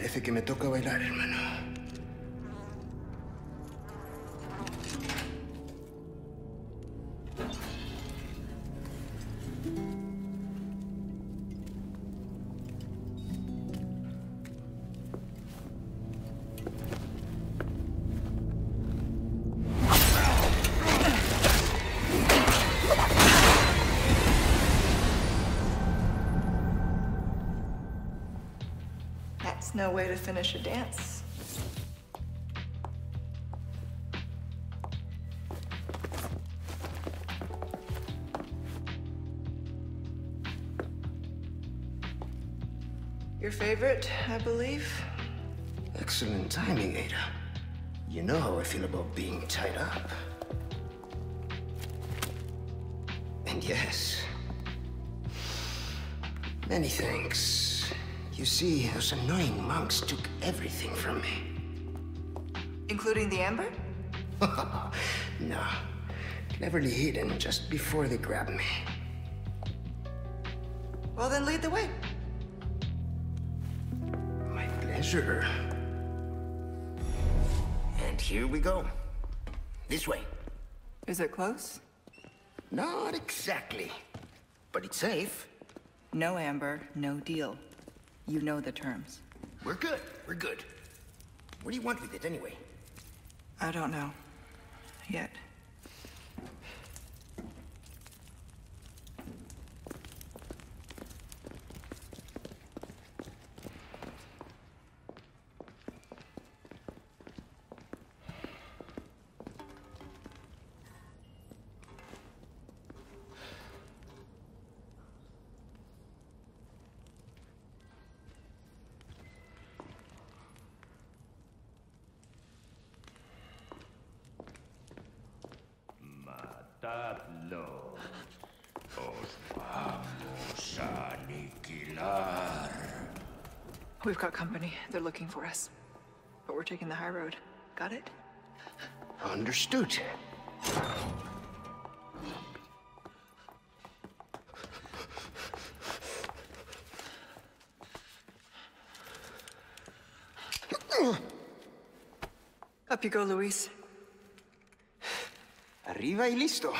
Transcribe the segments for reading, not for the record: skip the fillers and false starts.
Parece que me toca bailar, hermano. That's no way to finish a dance. Your favorite, I believe? Excellent timing, Ada. You know how I feel about being tied up. And yes, many thanks. You see, those annoying monks took everything from me. Including the amber? No. Cleverly hidden just before they grabbed me. Well, then lead the way. My pleasure. And here we go. This way. Is it close? Not exactly. But it's safe. No amber, no deal. You know the terms. We're good. We're good. What do you want with it anyway? I don't know. Yet. Matadlo. Os vamos a aniquilar. We've got company. They're looking for us. But we're taking the high road. Got it? Understood. Up you go, Luis. Arriba y listo.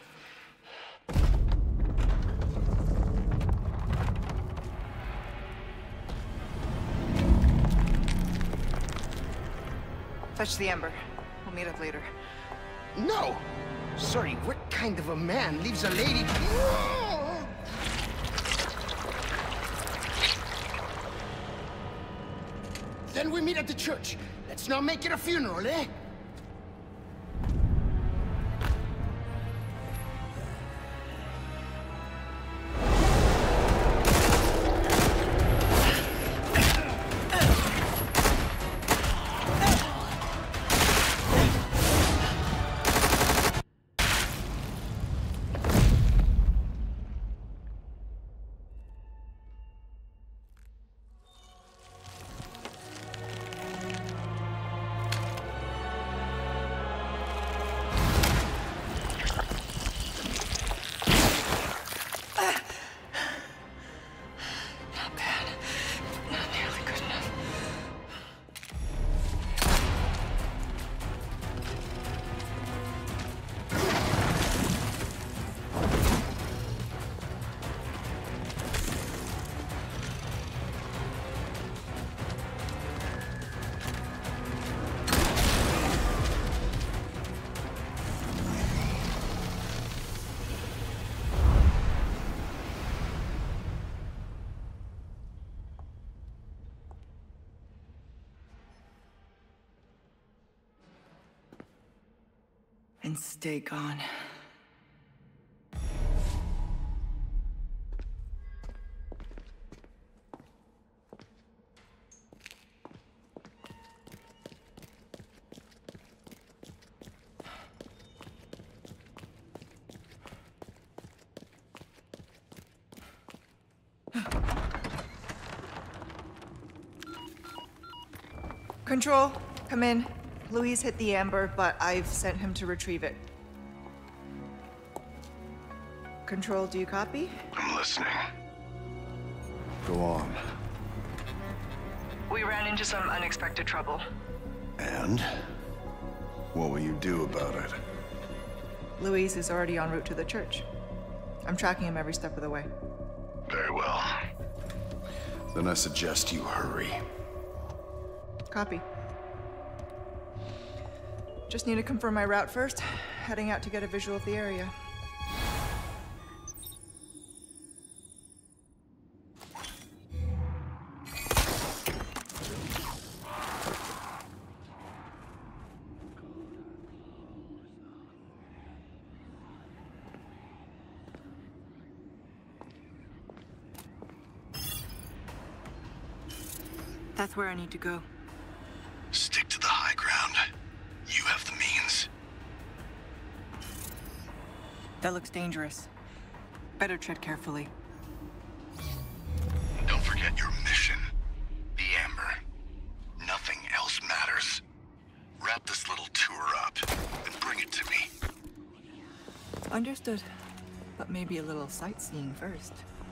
Fetch the amber. We'll meet up later. No! Sorry, what kind of a man leaves a lady... Then we meet at the church. Let's not make it a funeral, eh? And stay gone. Control, come in. Luis hit the amber, but I've sent him to retrieve it. Control, do you copy? I'm listening. Go on. We ran into some unexpected trouble. And? What will you do about it? Luis is already en route to the church. I'm tracking him every step of the way. Very well. Then I suggest you hurry. Copy. Just need to confirm my route first. Heading out to get a visual of the area. That's where I need to go. Stick to the high ground. You have the means. That looks dangerous. Better tread carefully. Don't forget your mission. The Amber. Nothing else matters. Wrap this little tour up and bring it to me. Understood. But maybe a little sightseeing first.